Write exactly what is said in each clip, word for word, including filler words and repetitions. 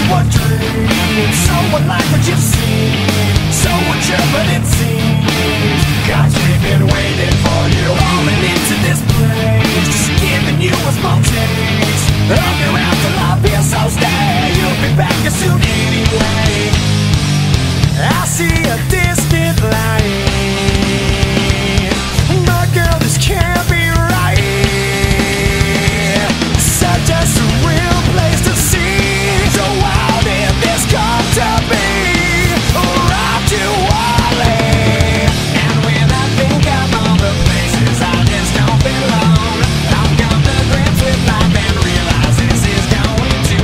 what dreams. So unlike what you've seen, so mature but it seems. Cause we've been waiting for you, falling into this place, just giving you a small taste of your afterlife here, so stay. You'll be back as soon anyway. I see a distant light, but girl, this can't be right. Such a surreal place to see. So how did this come to be? Right to Wally. And when I think of all the places I just don't belong, I've come to grips with life and realize this is going to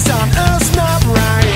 These on us not right.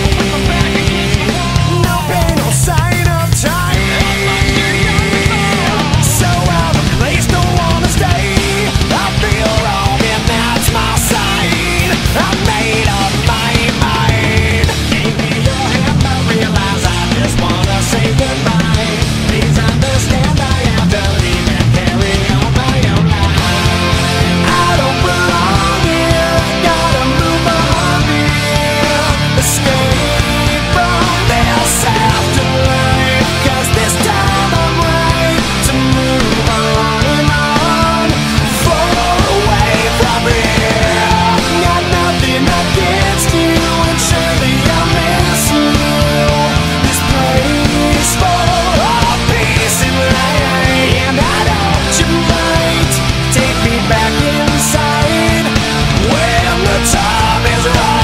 No pain, no sign of time. So out of place, don't wanna stay. I feel wrong and that's my sign. I made up my mind. Give me your hand, I realize I just wanna say goodbye. Please understand I have to leave and carry on my own life. I don't belong here, gotta move on here. Escape from this afterlife, 'cause this time I'm right to move on and on, far away from here. Got nothing against you, and surely I'll miss you. This place full of peace and light, and I know you might take me back inside when the time is right.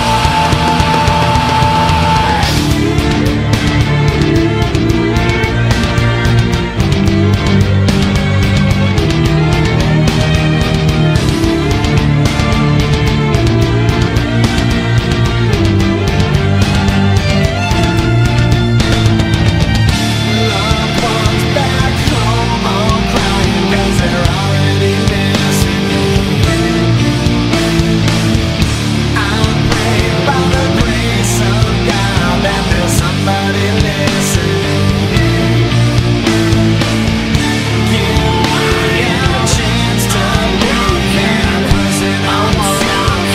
Loved ones back home all crying 'cause they're already missing you. I pray by the grace of God that there's somebody listening. Give me a chance to look at person I want.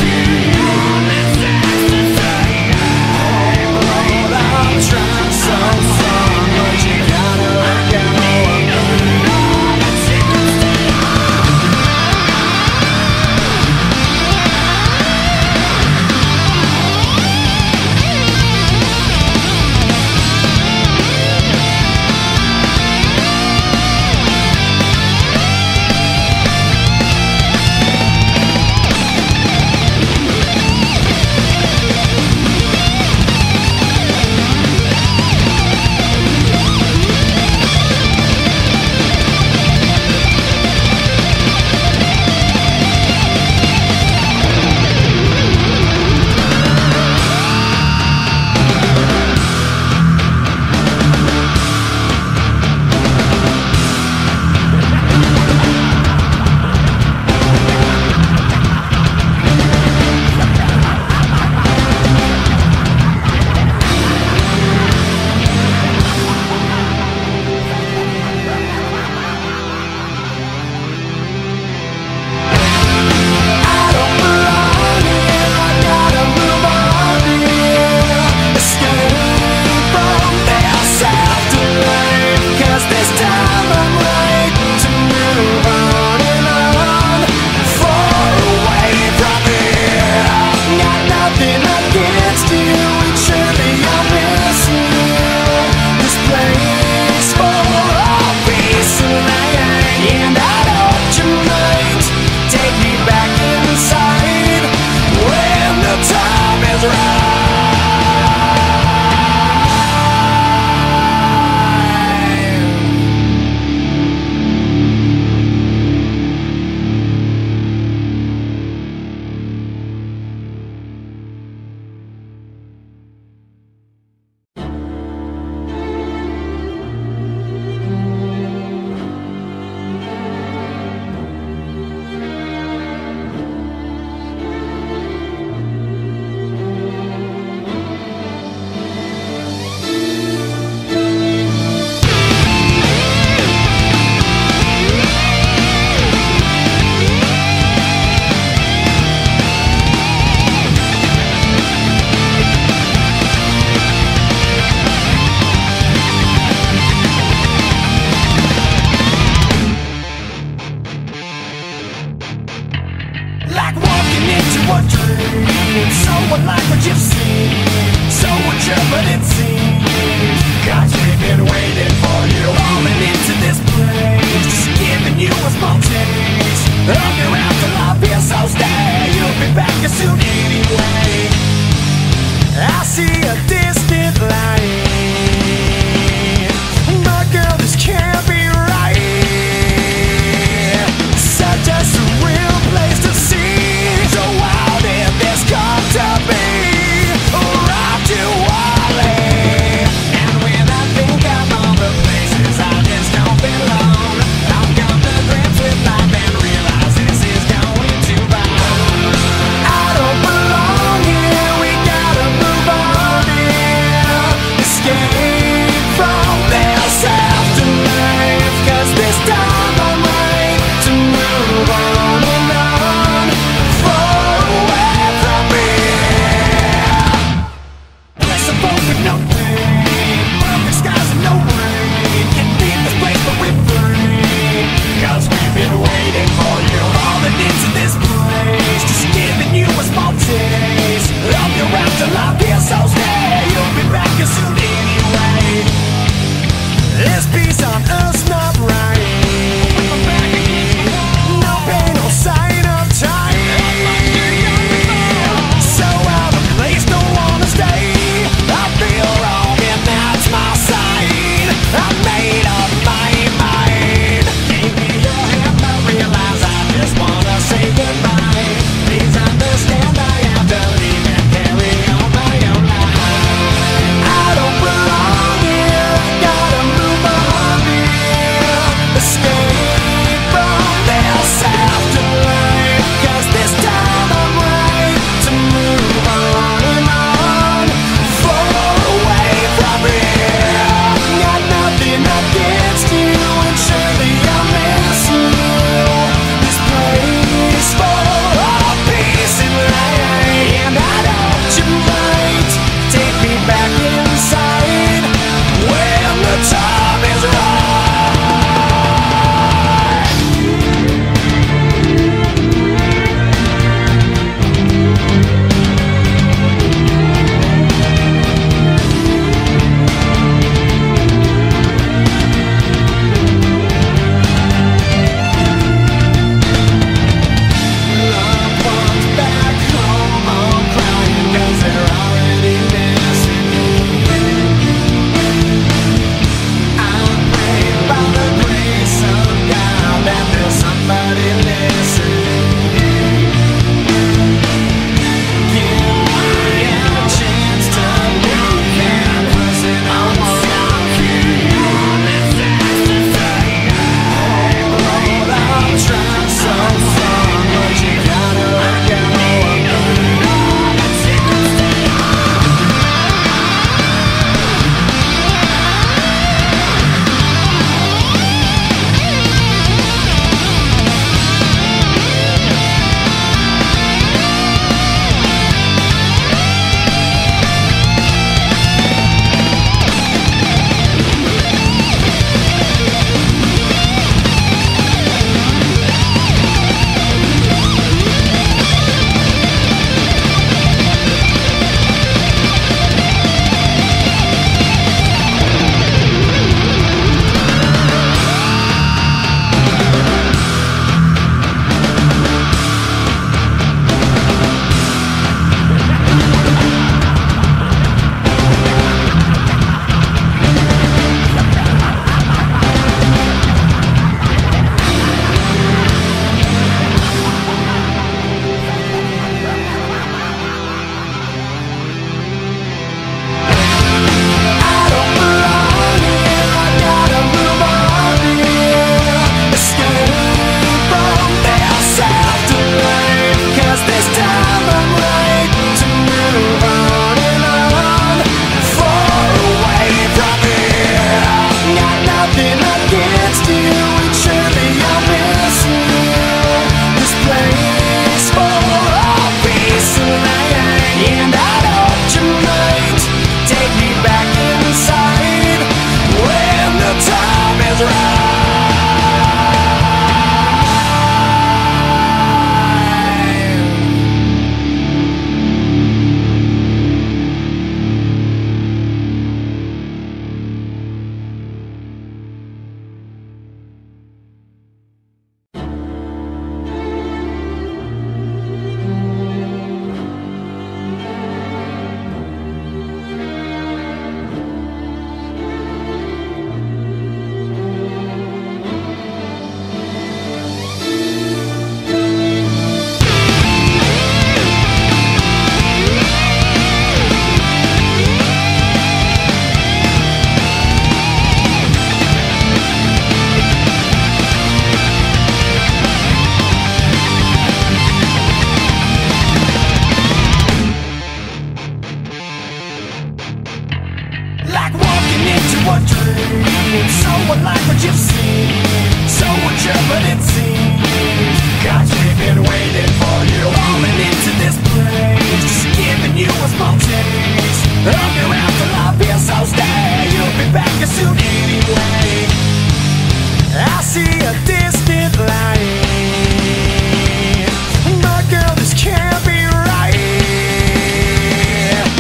Hey, Lord, I'm trying so hard, but you gotta let go of me. I don't belong here, I gotta move on here. Escape from this afterlife, 'cause this time I'm right to move on and on, far away from here. Got nothing against you, and surely I'll miss you. This place full of peace and light, and I know you might take me back inside when the time is right. Like walking into a dream, so unlike what you've seen, so mature but it seems. Cause we've been waiting for you, falling into this place, just giving you a small taste of your afterlife here, so stay. You'll be back as soon anyway. I see a distant light, but girl, this can't be right. Such a surreal place to see, so how did this come to be? afterlife feels so stale. You'll be back as soon anyway. This peace on earth's not right. No pain, no sign of time. So out of place, don't wanna stay. I feel wrong and that's my sign. I made up my mind. Give me your hand, I realize I just wanna say goodbye. Please understand I have to leave and carry on my own life. I don't belong here, gotta move on here. Escape from this afterlife, 'cause this time I'm right to move on and on, far away from here. Got nothing against you, and surely I'll miss you. This place full of peace and light, and I doubt you might take me back inside when the time is right. Loved ones back home all crying 'cause they're already missing me. I pray by the grace of God that there's somebody listening. Give me a chance to meet that person I want. Lord, I'm trying so hard, but you gotta let go of me. I don't belong here, I gotta move on here. Escape from this afterlife, 'cause this time I'm right to move on and on, far away from here. Got nothing against you, and surely I'll miss you. This place full of peace and light, and I hope you might take me back inside when the time is right. Like walking into a dream, so unlike what you've seen, so mature but it seems. Cause we've been waiting for you, falling into this place, just giving you a small taste of your afterlife feels so stale. You'll be back as soon anyway. I see a distant light, but girl, this can't be right.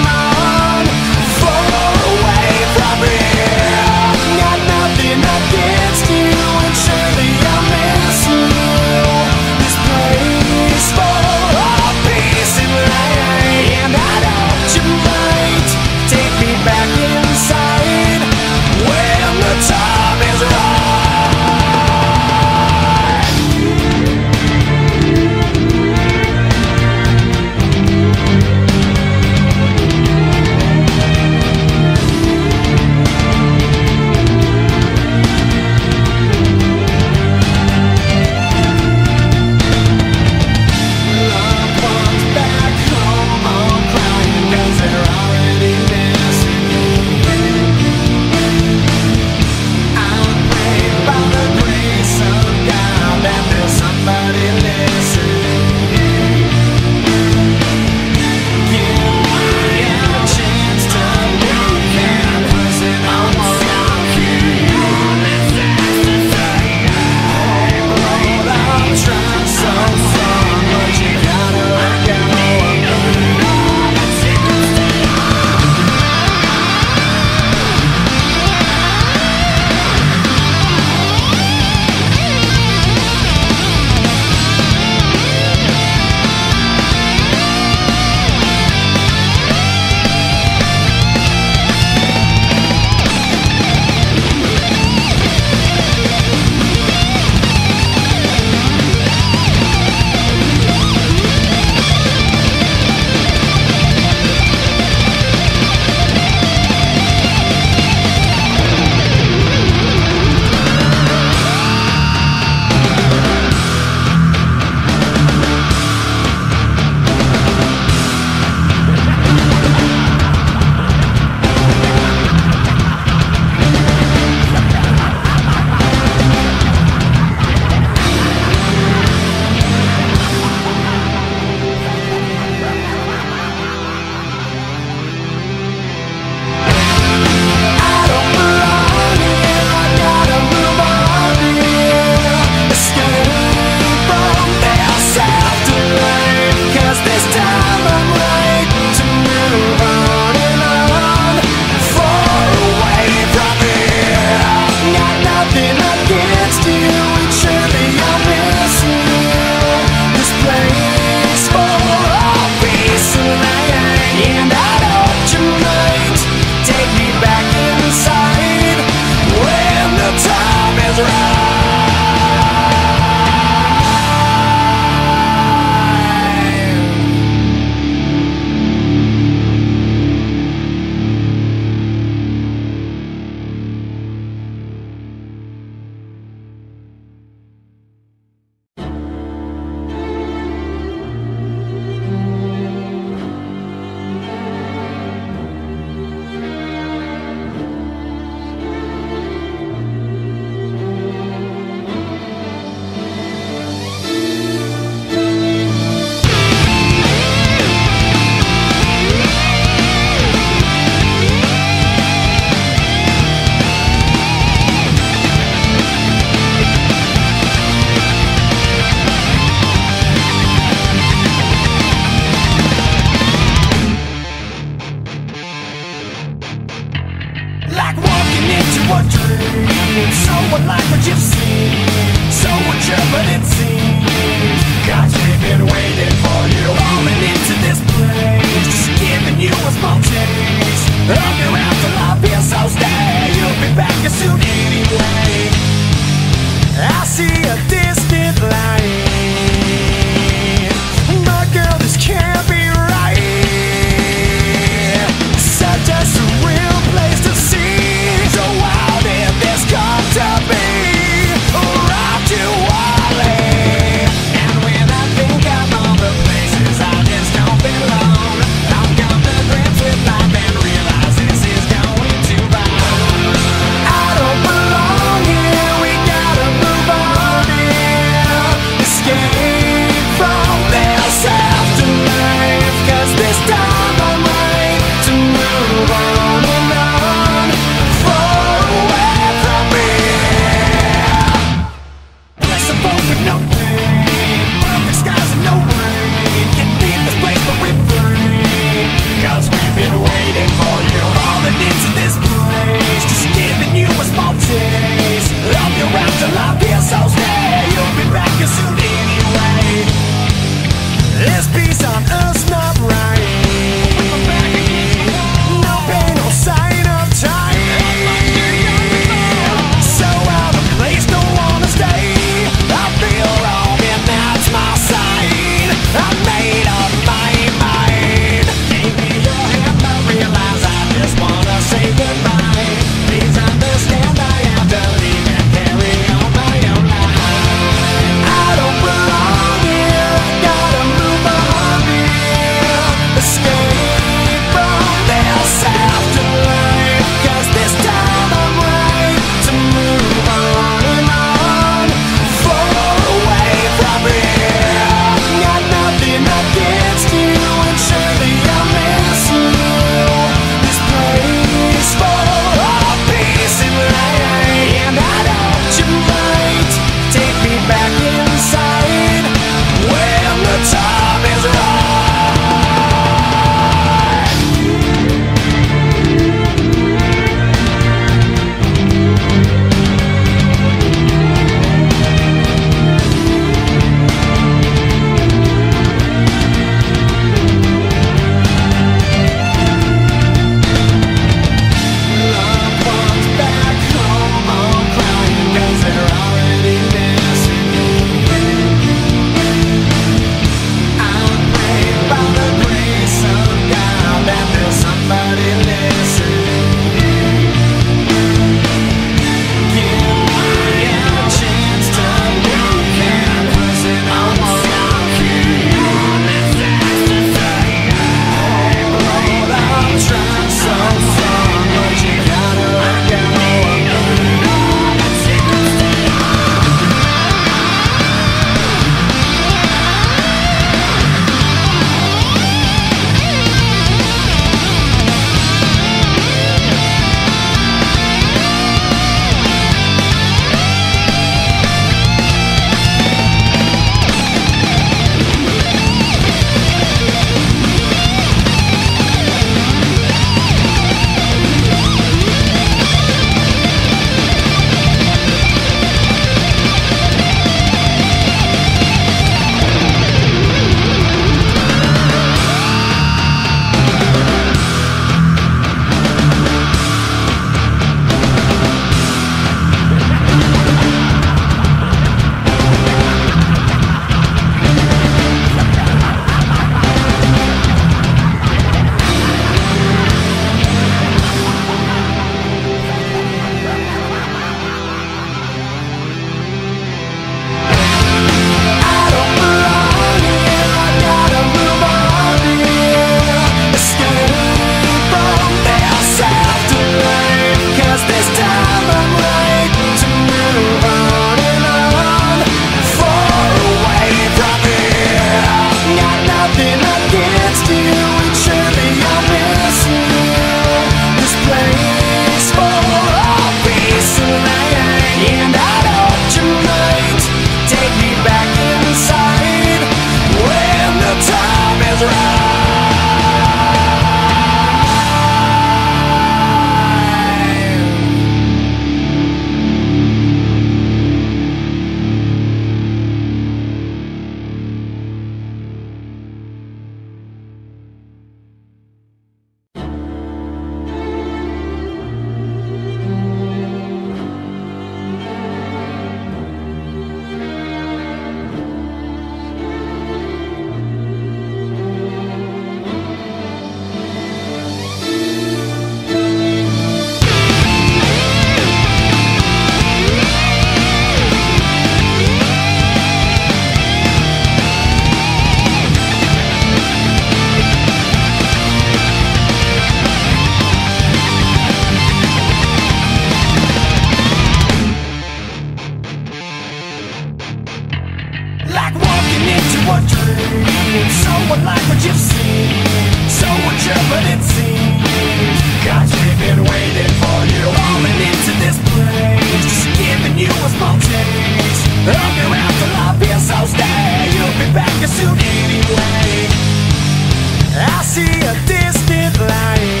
like walking into a dream. So unlike what you've seen, so mature but it seems. Cause we've been waiting for you, falling into this place, just giving you a small taste of your afterlife here, so stay. You'll be back soon anyway. I see a distant light,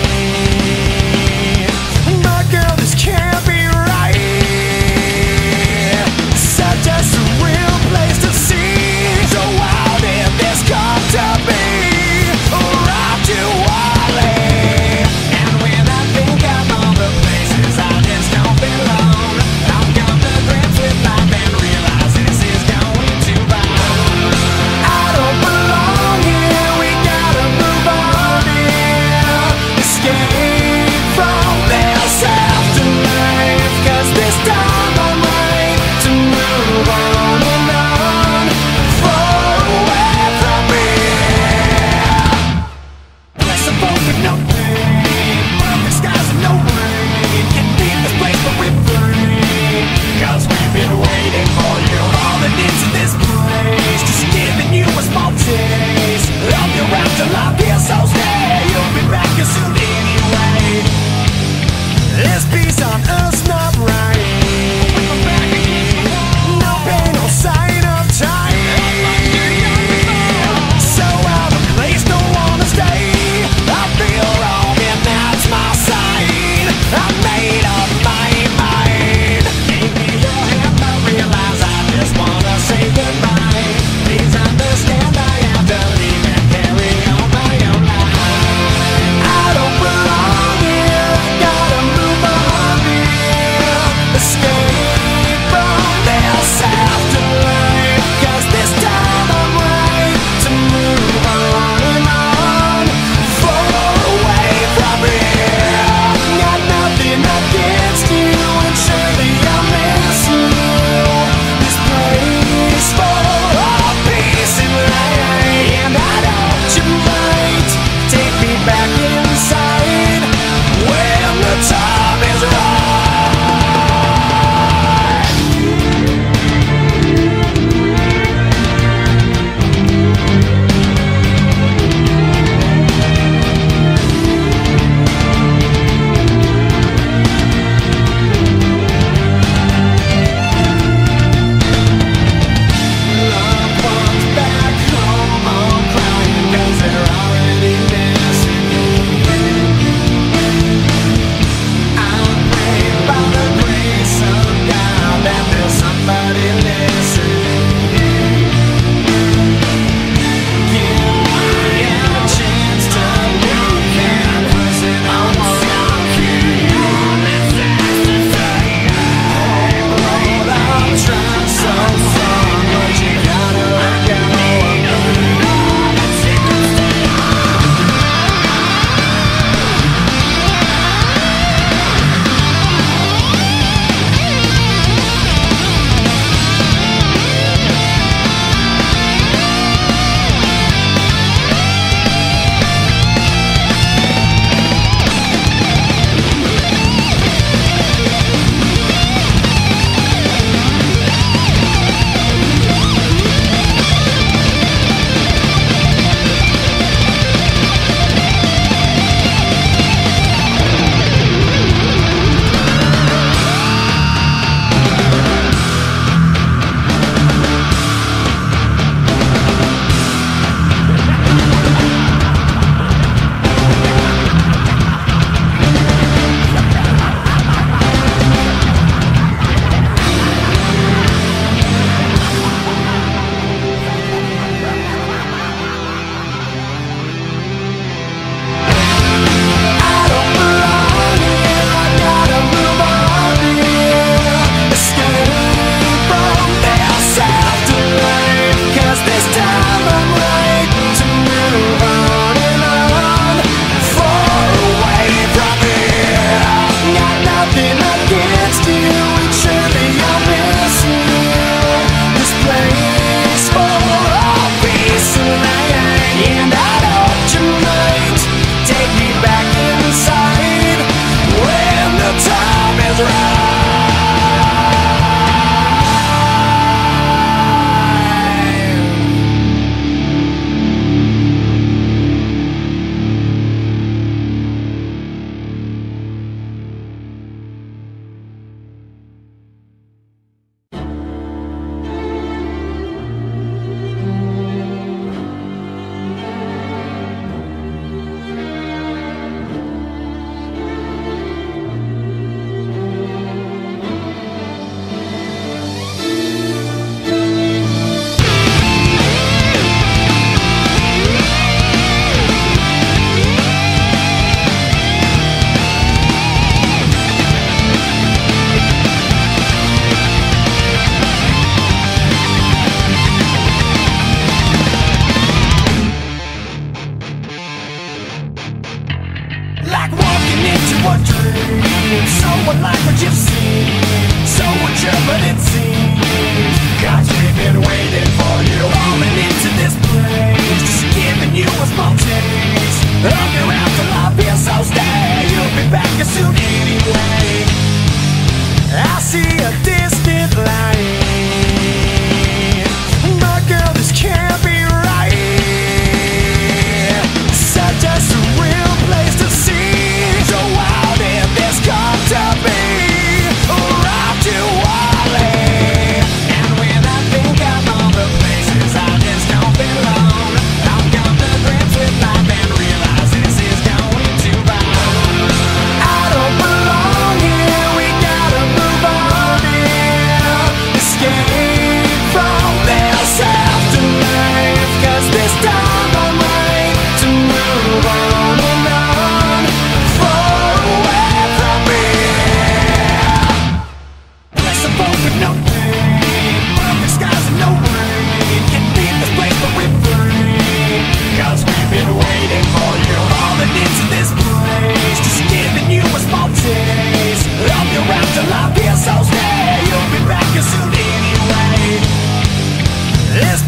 but girl, this can't be right. Such a surreal place to see. So how did this come to be? Rock to Wally. And when I think of all the places I just don't belong, I've come to grips with life and realize this is going to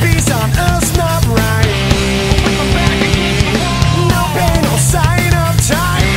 peace on earth's not right. No pain, no sign of time.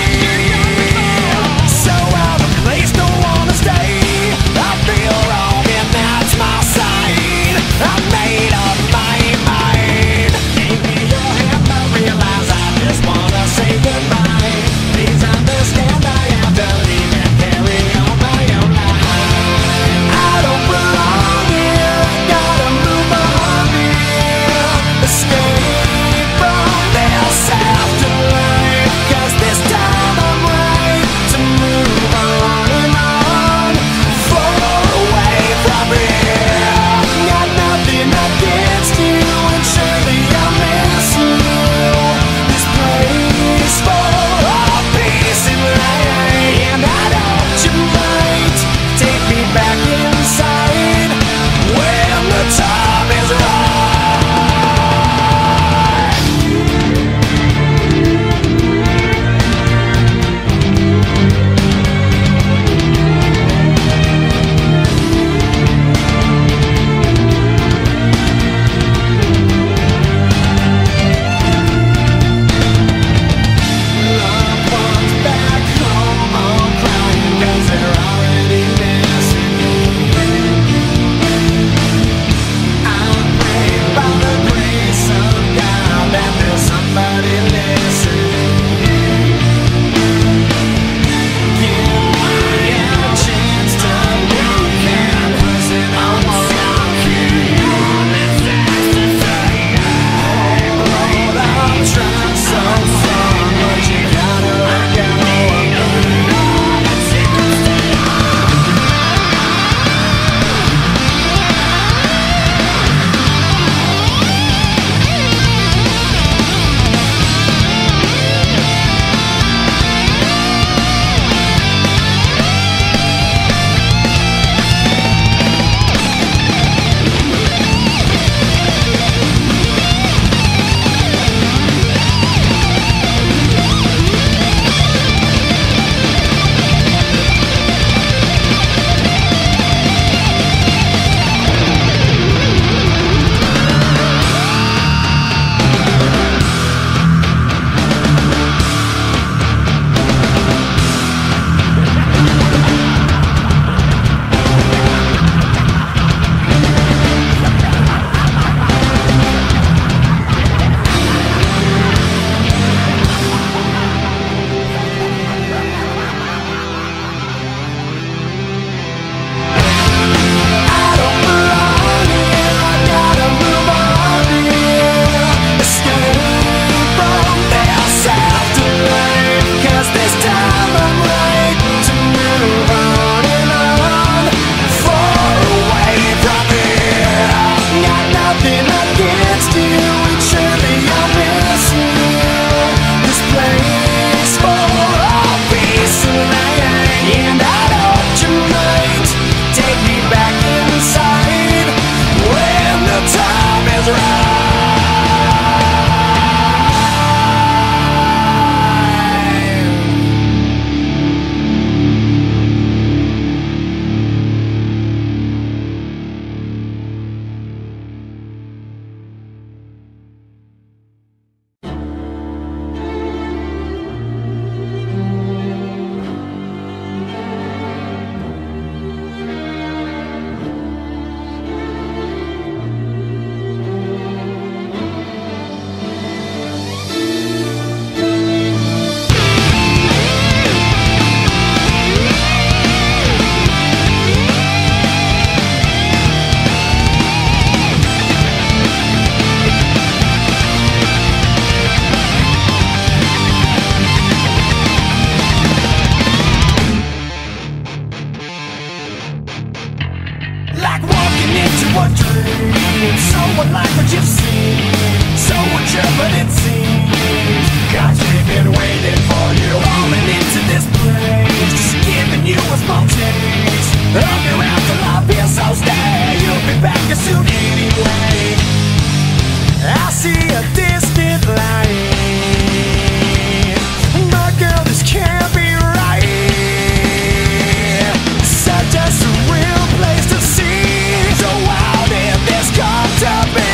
So out of place, don't wanna stay. I feel wrong and that's my sign. I made up my mind. Gave me your hand, but realize I just wanna say goodbye. Please understand I have to leave and carry on my own life. I don't belong here, gotta move on here. Escape from this afterlife, 'cause this time I'm right to move on and on, far away from here. Got nothing against you, and surely I'll miss you. This place full of peace and light, and I doubt you might take me back inside when the time is right. Loved ones back home all crying 'cause they're already missing me. I'm praying by the grace of God that there's somebody listening. Give me a chance to look at what's in our Lord, I'm trying so hard, but you gotta go. I don't belong here, I gotta move on here. Escape from this afterlife, 'cause this time I'm right to move on and on, far away from here. Got nothing against you, and surely I'll miss you. This place full of peace and light, and I doubt you might take me back inside when the time is right. Like walking into a dream, so unlike what you've seen, so mature but it seems. Cause we've been waiting for you, falling into this place, just giving you a small taste of your afterlife here, so stay. You'll be back as soon anyway. I see a distant light, but girl, this can't be right. Such a surreal place to see, so how did this come to be?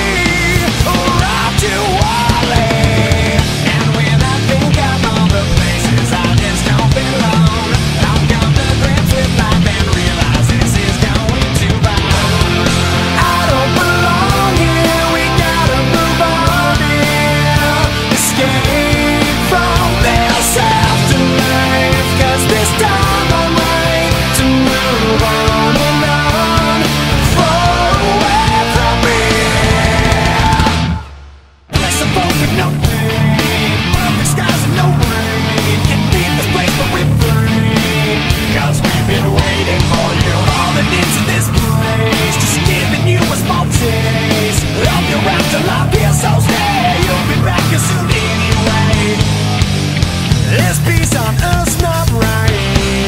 so stay. You'll be back as soon anyway. This peace on earth's not right.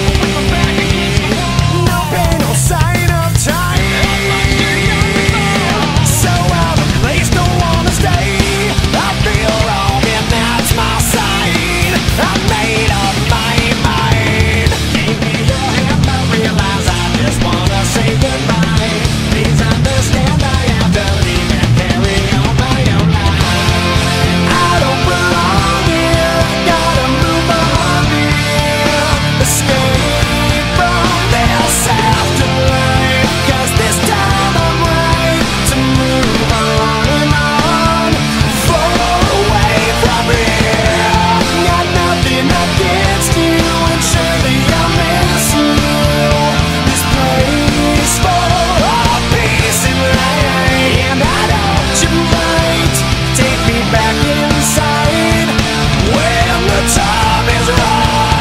No pain, no sign of time. So out of place, don't wanna stay. I feel wrong and that's my sign. I made up my mind. Gave me your hand, but realize I just wanna say goodbye. Please understand I have to leave and carry on my own life. I don't belong here, gotta move on here. Escape from this afterlife, 'cause this time I'm right to move on and on, far away from here. Got nothing against you, and surely I'll miss you. This place full of peace and light, and I doubt you might take me back inside when the time is right.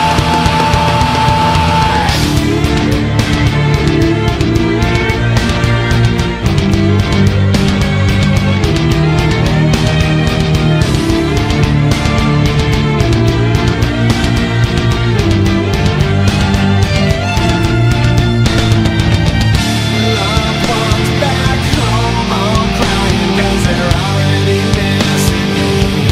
Loved ones back home all crying 'cause they're already missing me.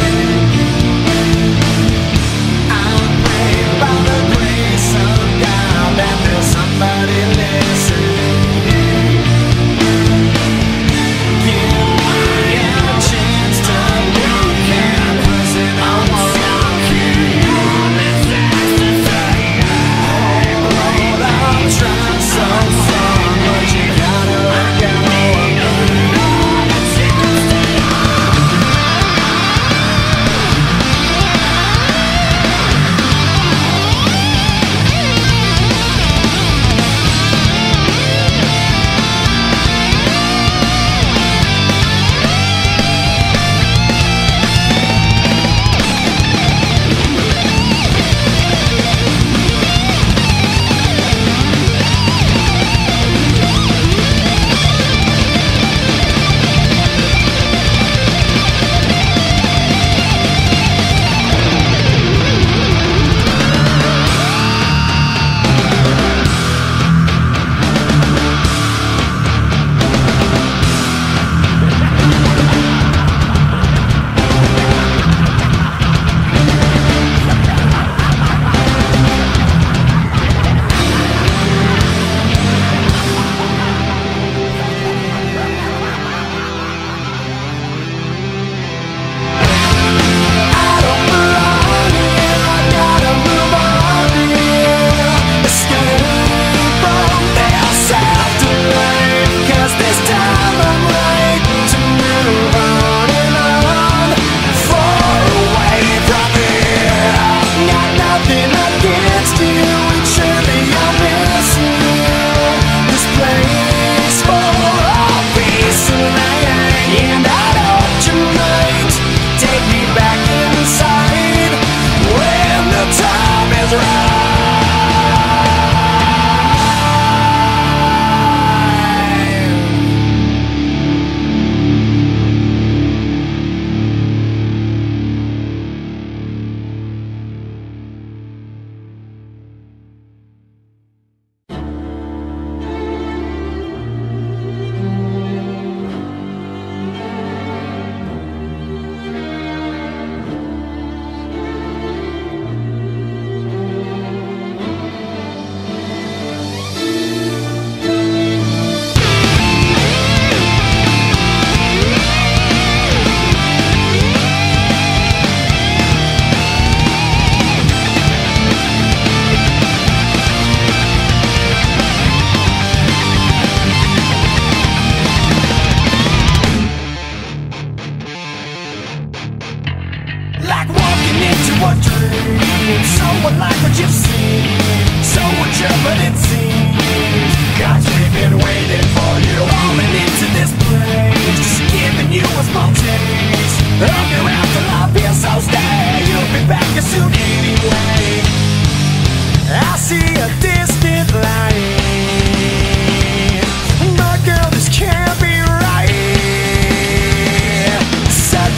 I pray by the grace of God that there's somebody listening. Give me a chance to look at person I want. Hey, Lord, I've tried so long, but you gotta let go of me. I don't belong here, I gotta move on here. Escape from this afterlife, 'cause this time I'm right to move on and on, far away from here. Got nothing against you, and surely I'll miss you. This place full of peace and light, and I doubt you might take me back inside when the time is right. Like walking into a dream, so unlike what you've seen, so mature but it seems. Cause we've been waiting for you, falling into this place, just giving you a small taste of your afterlife here, so stay. You'll be back as soon anyway. I see a distant light, but girl, this can't be right. Such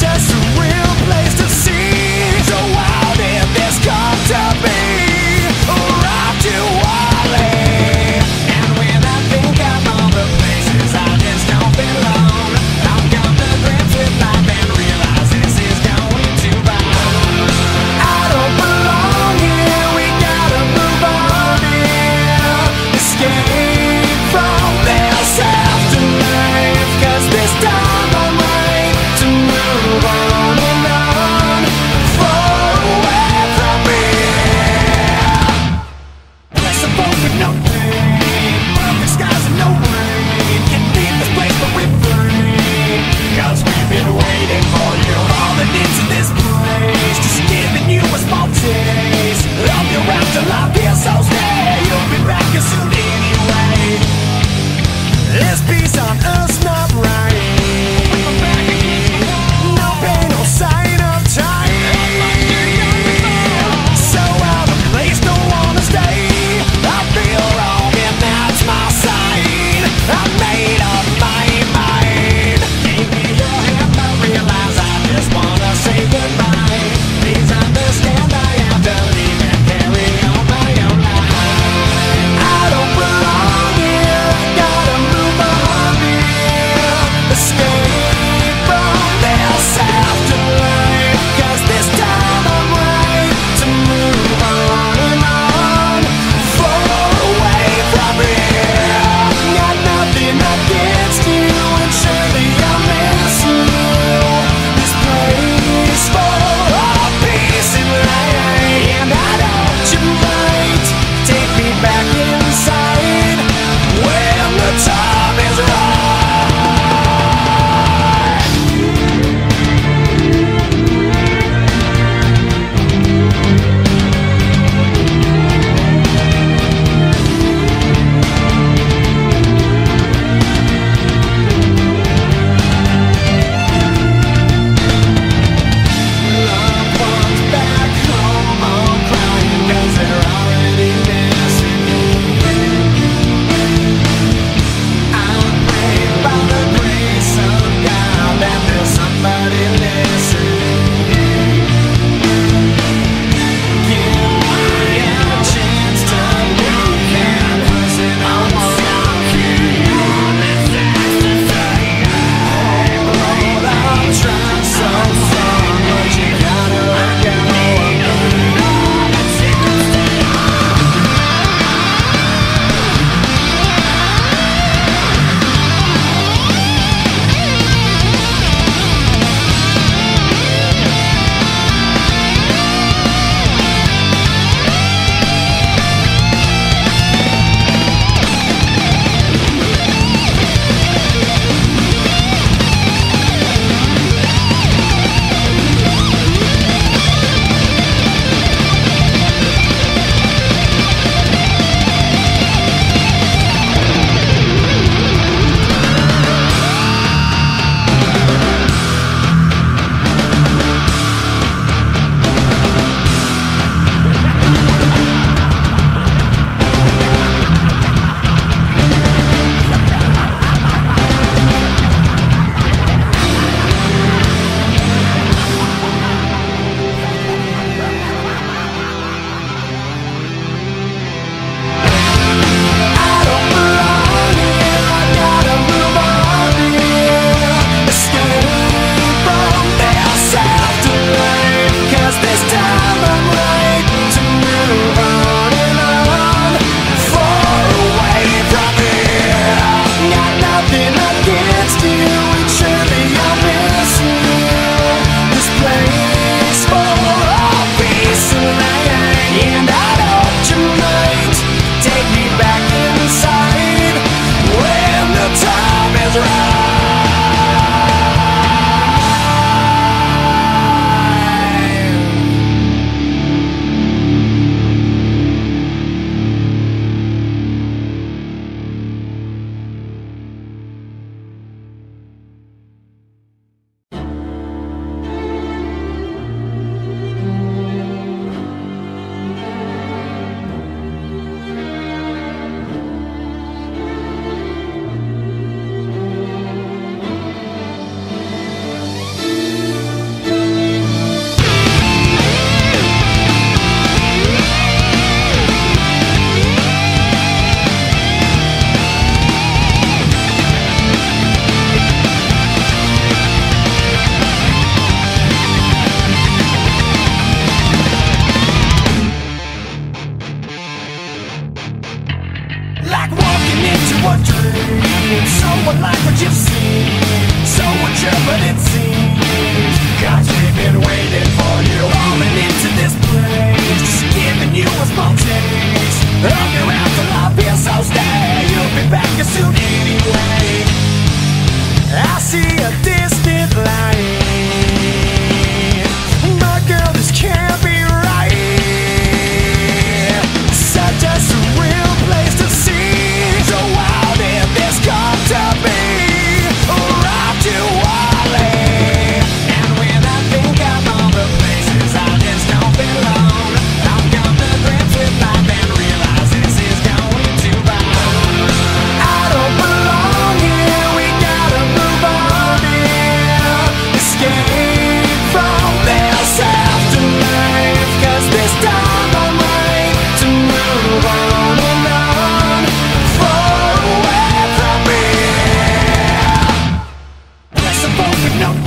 no